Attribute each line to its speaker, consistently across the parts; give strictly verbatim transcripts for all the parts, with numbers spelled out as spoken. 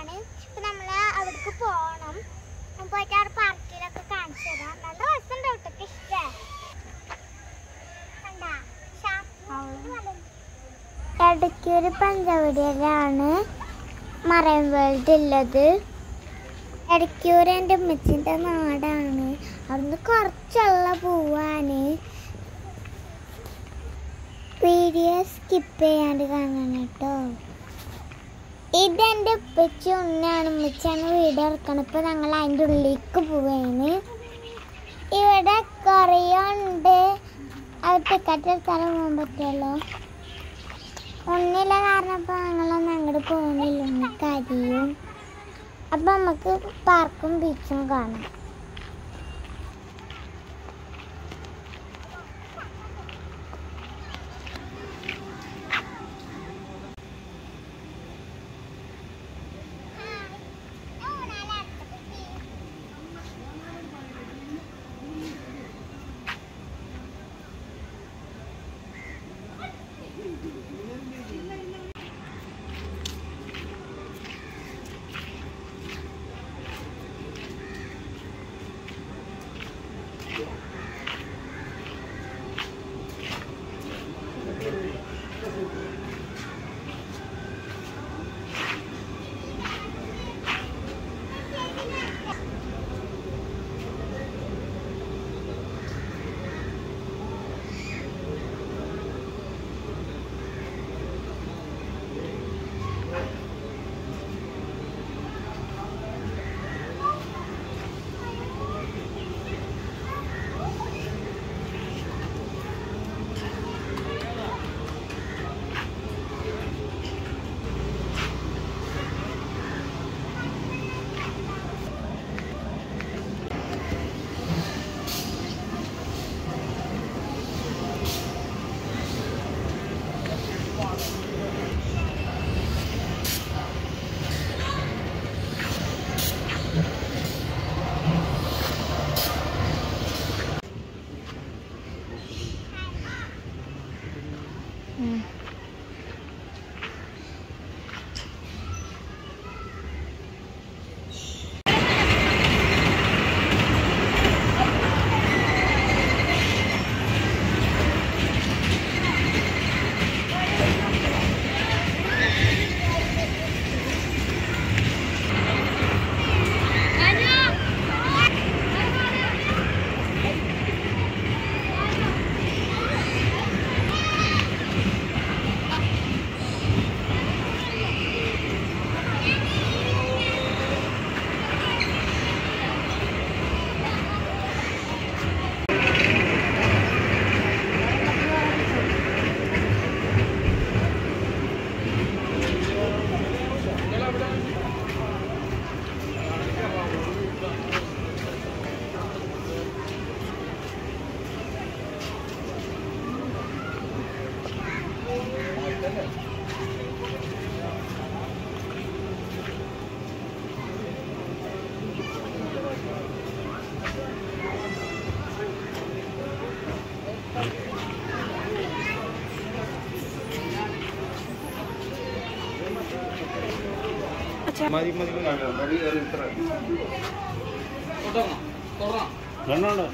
Speaker 1: പോവാണ്. ഇപ്പൊ നമ്മള് അവിടേക്ക് പോണം. പോയിട്ട് അവിടെ പാർക്കിലൊക്കെ കാണിച്ചു തരാം. നല്ല രസം തൊട്ടൊക്കെ ഇഷ്ടം. എടയ്ക്കൊരു പഞ്ചവടിയിലാണ് മറൈൻ വേൾഡ് ഉള്ളത്. എടയ്ക്കൂർ എൻ്റെ ഉമ്മച്ചിൻ്റെ നാടാണ്. അവിടുന്ന് കുറച്ചുള്ള പോവാന്. വീഡിയോ സ്കിപ്പ് ചെയ്യാണ്ട് കാണണം കേട്ടോ. ഇതെൻ്റെ ഉപ്പച്ചി ഉണ്ണാണ്. ഉമ്മച്ചാണ് വീഡിയോ എടുക്കണം. ഇപ്പോൾ ഞങ്ങൾ അതിൻ്റെ ഉള്ളിലേക്ക് പോവാണ്. ഇവിടെ കുറേ ഉണ്ട്. അത് ടിക്കറ്റ് എടുത്താലും പോകാൻ പറ്റുമല്ലോ. ഒന്നില്ല കാരണം ഇപ്പോൾ ഞങ്ങളൊന്നും അങ്ങോട്ട് പോകുന്നില്ല. കരിയും. അപ്പം നമുക്ക് പാർക്കും ബീച്ചും കാണാം.
Speaker 2: മതി മതി രണ്ടോ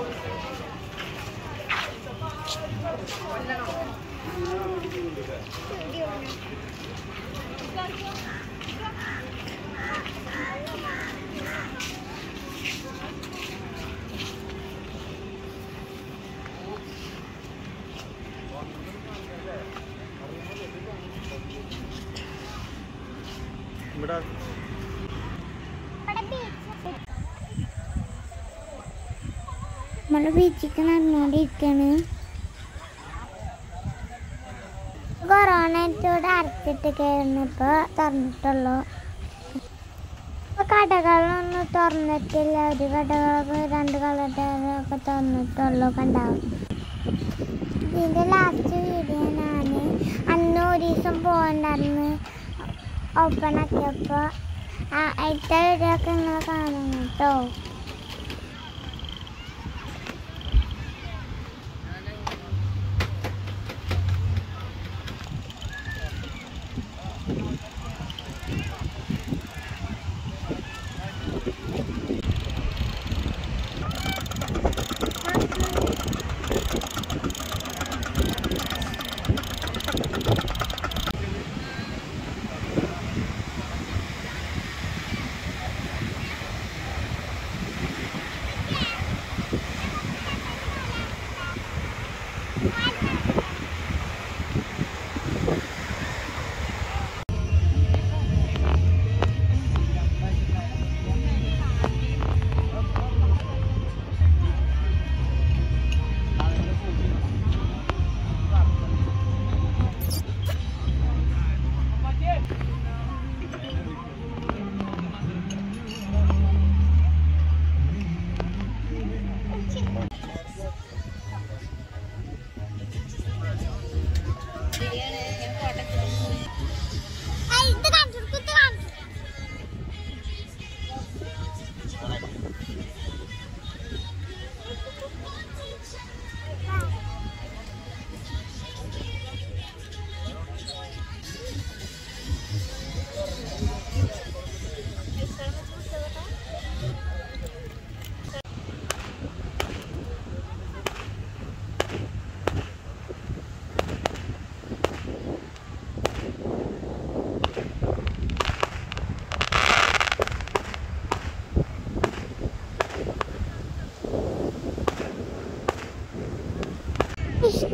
Speaker 2: ഇവിടെ
Speaker 1: നമ്മൾ ബീച്ചിക്ക് നടന്നുകൊണ്ടിരിക്കുകയാണ്. കൊറോണയോട് അടച്ചിട്ടൊക്കെയായിരുന്നു. ഇപ്പോൾ തുറന്നിട്ടുള്ളൂ. ഇപ്പോൾ കടകളൊന്നും തുറന്നിട്ടില്ല. ഒരു കടകളൊക്കെ രണ്ട് കടകളൊക്കെ തുറന്നിട്ടുള്ളൂ. കണ്ടാവും. ഇതിൻ്റെ ലാസ്റ്റ് വീഡിയോ ഞാൻ അന്ന് ഒരു ദിവസം പോകണ്ടായിരുന്നു ഓപ്പൺ ആക്കിയപ്പോൾ ആ അടുത്ത വീഡിയോ ഒക്കെ നിങ്ങൾ കാണണം കേട്ടോ.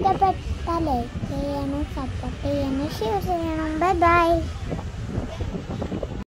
Speaker 1: ഇഷ്ടപ്പെട്ട ലൈക്ക് ചെയ്യണം, സപ്പോർട്ട് ചെയ്യണം, ഷെയർ ചെയ്യണം. Bye by.